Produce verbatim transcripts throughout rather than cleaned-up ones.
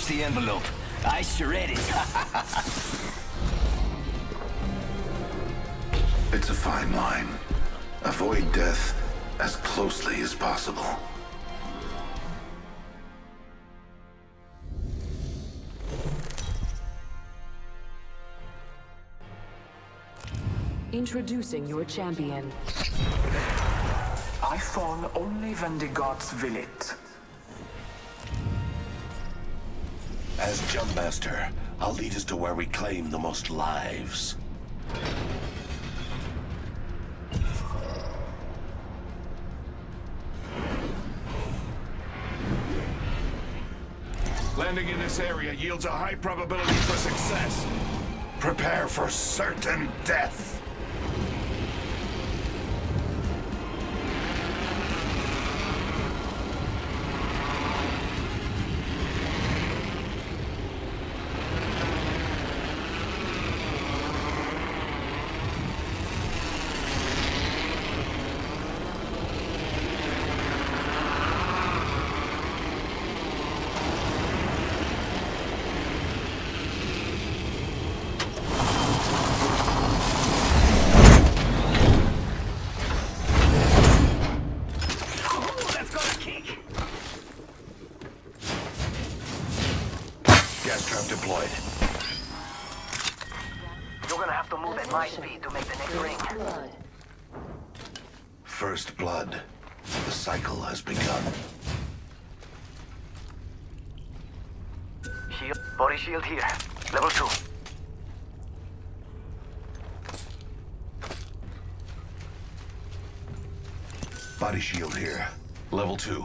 the envelope. I shred it. It's a fine line. Avoid death as closely as possible. Introducing your champion. I fall only when the gods will it. As Jumpmaster, I'll lead us to where we claim the most lives. Landing in this area yields a high probability for success. Prepare for certain death. Gas trap deployed. You're gonna have to move at my speed to make the next ring. Blood. First blood. The cycle has begun. Shield, body shield here. Level two. Body shield here. Level two.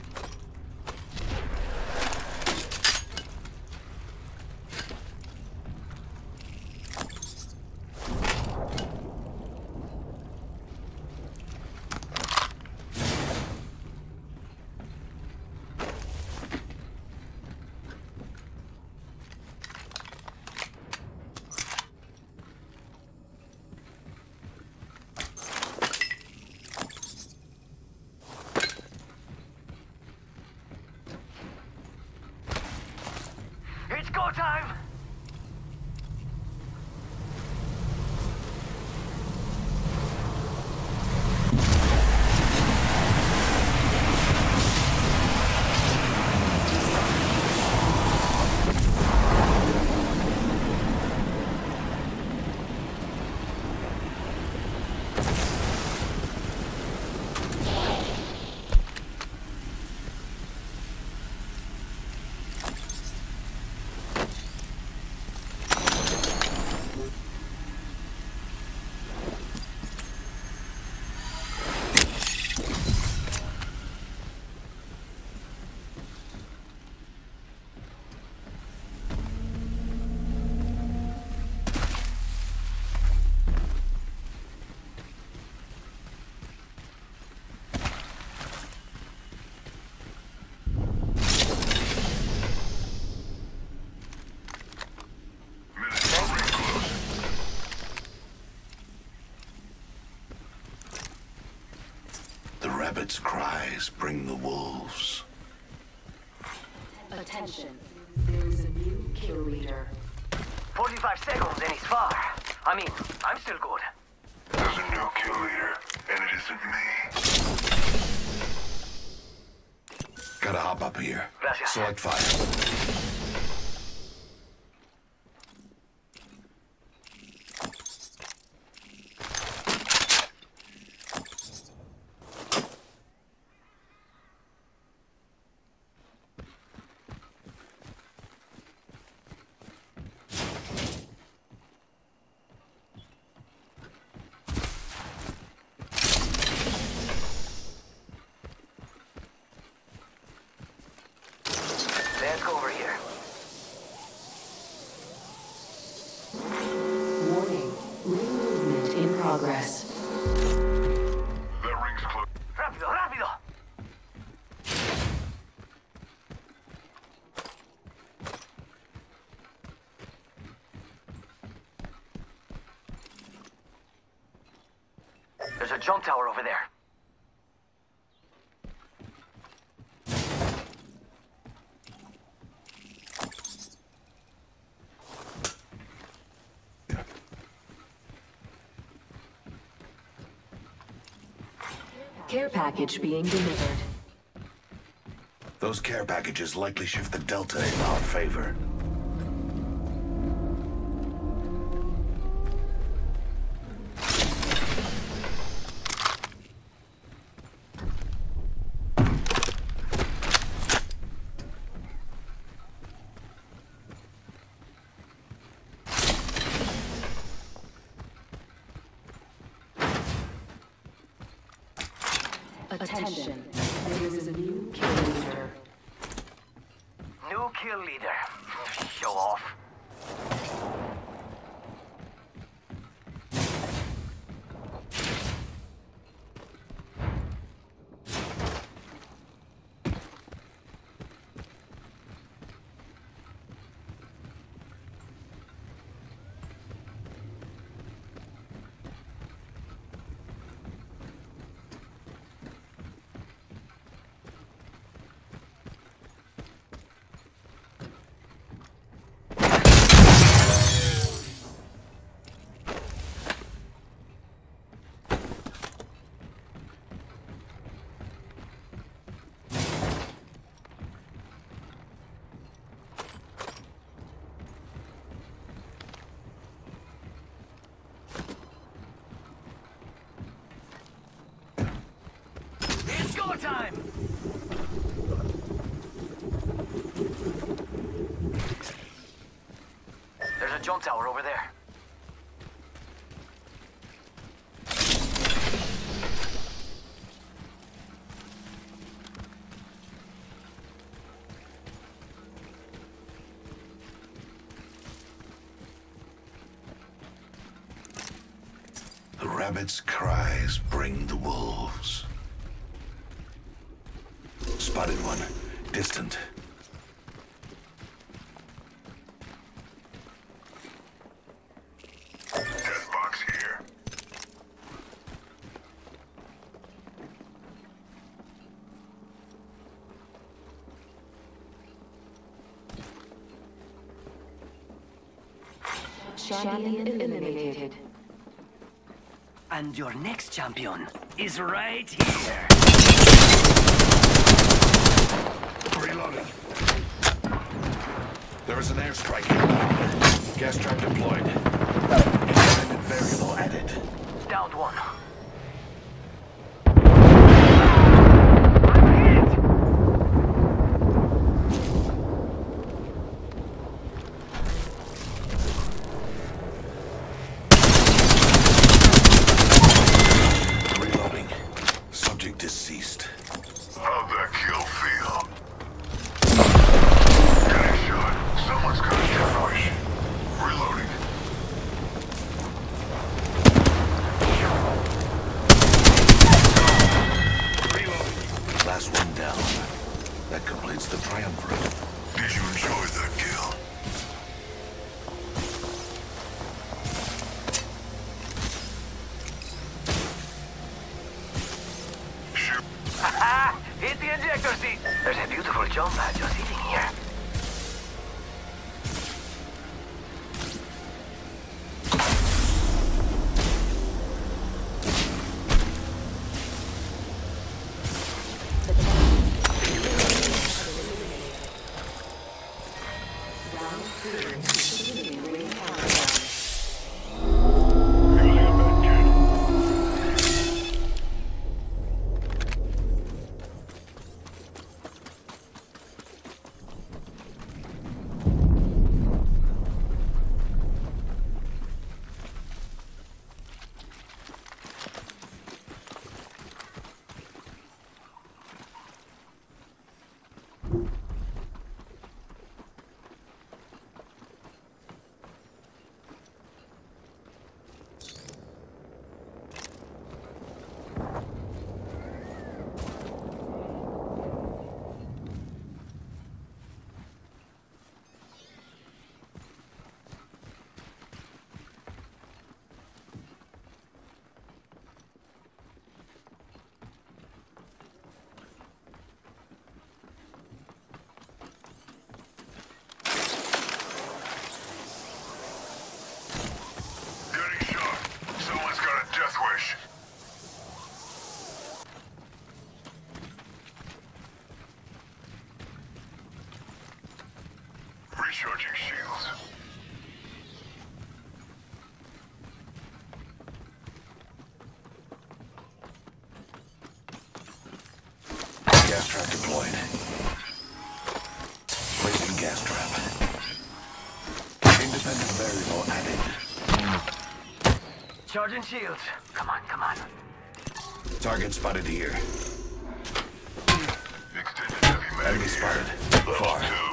It's go time! The rabbit's cries bring the wolves. Attention. There is a new kill leader. forty-five seconds and he's far. I mean, I'm still good. There's a new kill leader, and it isn't me. Gotta hop up here. Gracias. Select fire. Let's go over here. Warning. Ring movement in progress. That ring's close. Rápido, rápido! There's a jump tower over there. Care package being delivered. Those care packages likely shift the Delta in our favor. Attention, there is a new kill leader. New kill leader. Show off. It's go time! There's a jump tower over there. The rabbit's cries bring the wolves. Spotted one. Distant. Death box here. Champion eliminated. And your next champion is right here. Reloading. There is an airstrike inbound. Gas trap deployed. Independent variable added. Downed one. Reloading. Subject deceased. How'd that kill feel? Getting shot. Someone's got a gun. Reloading. Reloading. Last one down. That completes the triumvirate. Did you enjoy that kill? Shoot. Haha! Hit the ejector seat! There's a beautiful jump pad just sitting here. Round three, beginning ring countdown. Gas trap deployed. Placing gas trap. Independent variable added. Charging shields. Come on, come on. Target spotted here. Extended heavy mag Enemy here. spotted. Level Far. two.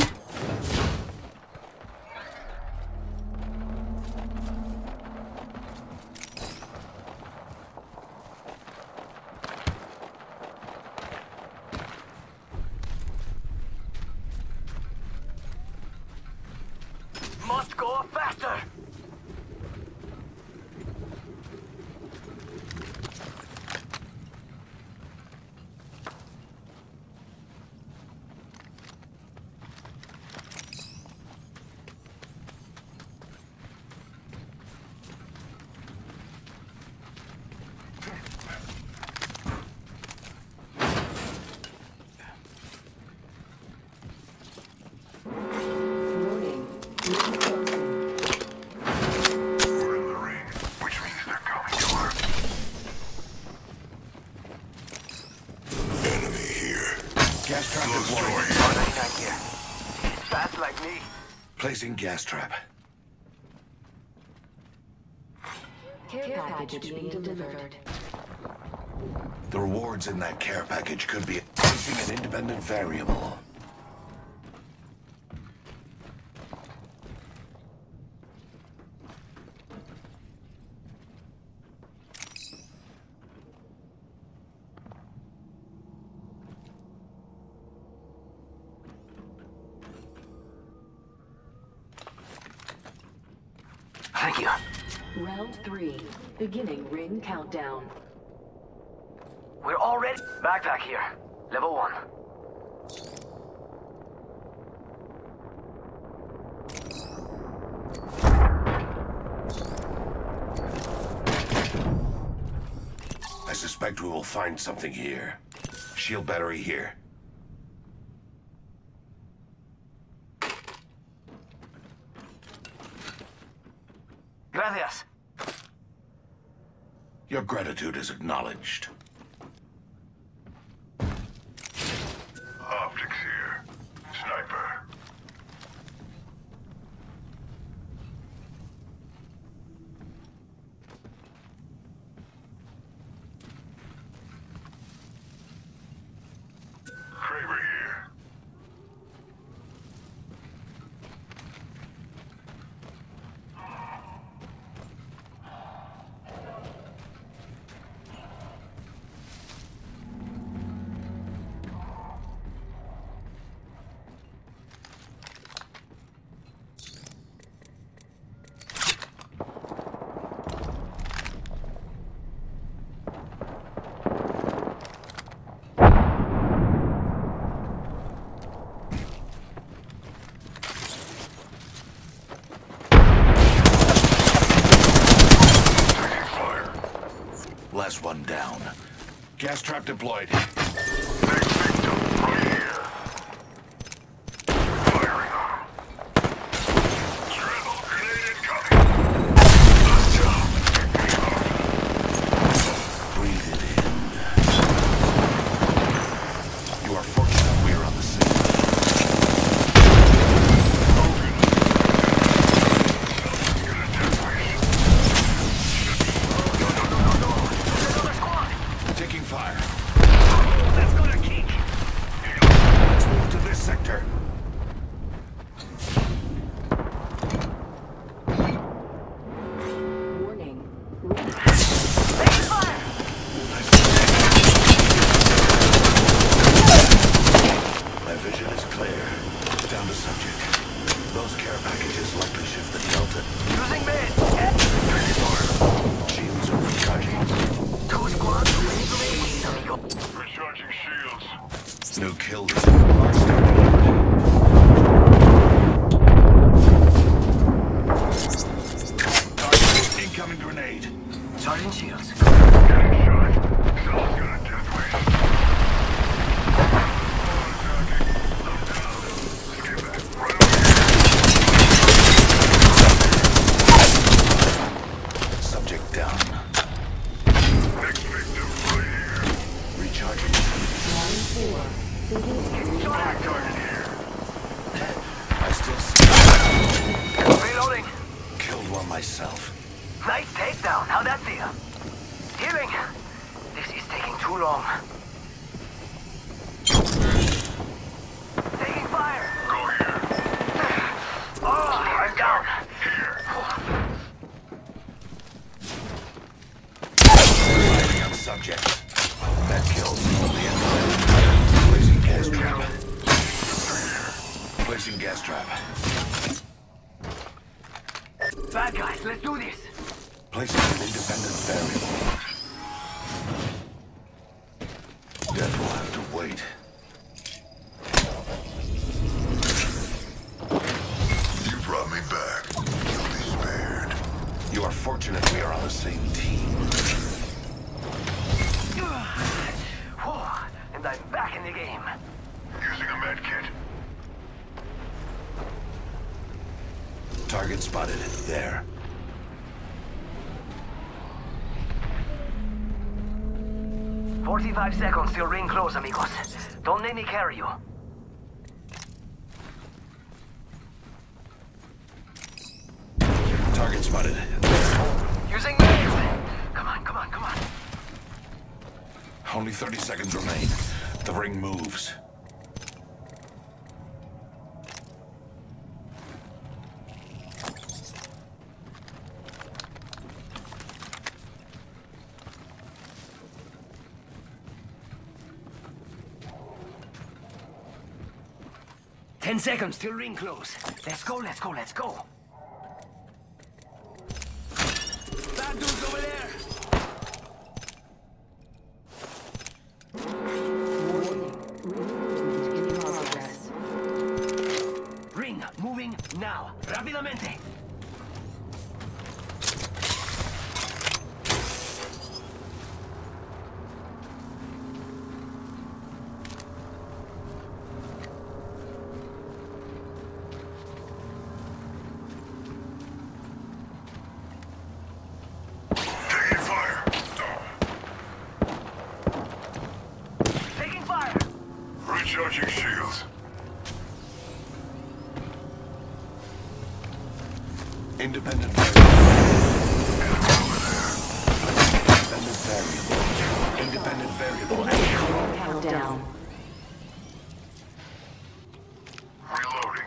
Must go faster. Warning. Ring closing. We're in the ring, which means they're coming to her. Enemy here. Gas trap Close door deployed. here. one ninety-nine here. He's fast like me. Placing gas trap. Care package being delivered. The rewards in that care package could be placing an independent variable. Thank you. Round three. Beginning ring countdown. We're all ready. Backpack here. Level one. I suspect we will find something here. Shield battery here. Gracias. Your gratitude is acknowledged. Optics here. Sniper. Kraber here. Taking fire. Last one down. Gas trap deployed. Next victim, right here. Firing on him. Travel grenade incoming. Good job. Breathe it in. You are fortunate we are on the scene. Get a death wish. Another squad. Taking fire. That's gonna kick. Let's move to this sector. Warning. Ring Taking fire. My vision is clear. Down to subject. Those care packages likely shift the delta. Using mid. Taking fire. Shields are recharging. Two squads ready to make, amigo. Recharging shields. No kill leader. March down Target. Incoming grenade. Charging shields. Getting shot. Someone's got a death wish. Attacking. I'm down. Let's get back. Right over here. Subject down. Next victim, right here. Recharging. Round Four. Beginning ring countdown. I still see. Reloading. Killed one myself. Nice takedown. How'd that feel? Healing. This is taking too long. Taking fire. Go here. Oh, I'm down. Here. Firing on subject. That kills. The end of it. Placing gas trap. Placing gas trap. Bad guys, let's do this. Placing an independent variable. Death will have to wait. You brought me back. You'll be spared. You are fortunate we are on the same team. Whew, and I'm back in the game. Using a med kit. Target spotted. There. Forty-five seconds till ring close, amigos. Don't make me carry you. Target spotted. Using medics. Come on, come on, come on. Only thirty seconds remain. The ring moves. Ten seconds till ring close. Let's go, let's go, let's go. Bad dudes over there. in progress. Ring moving now. Rápidamente. Taking fire. Taking fire. Recharging shields. Independent variable. Independent variable. Independent variable. Ring countdown. Reloading.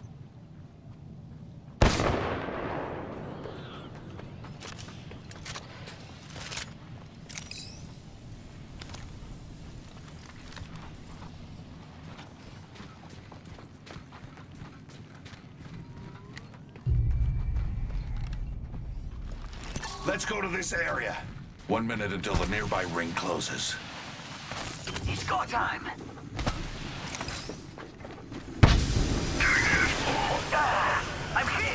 Let's go to this area. One minute until the nearby ring closes. It's go time. Ah, I'm hit.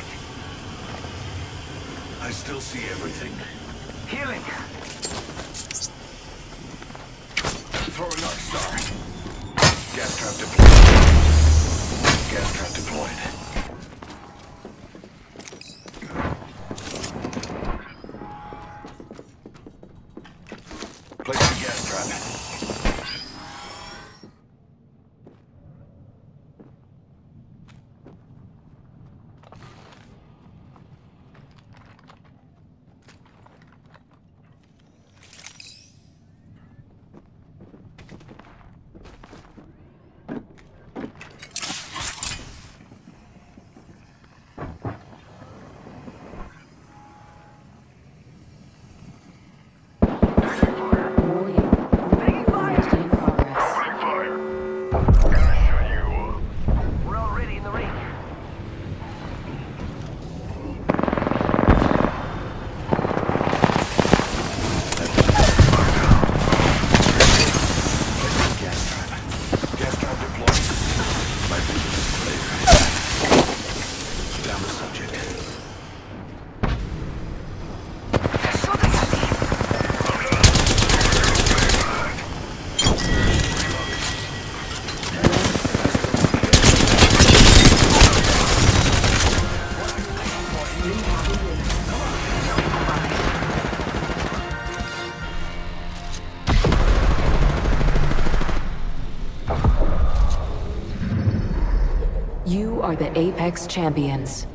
I still see everything. Healing. Throw a Dark Star. Gas trap deployed. Gas trap deployed. Place the gas trap. Warning. are the Apex Champions.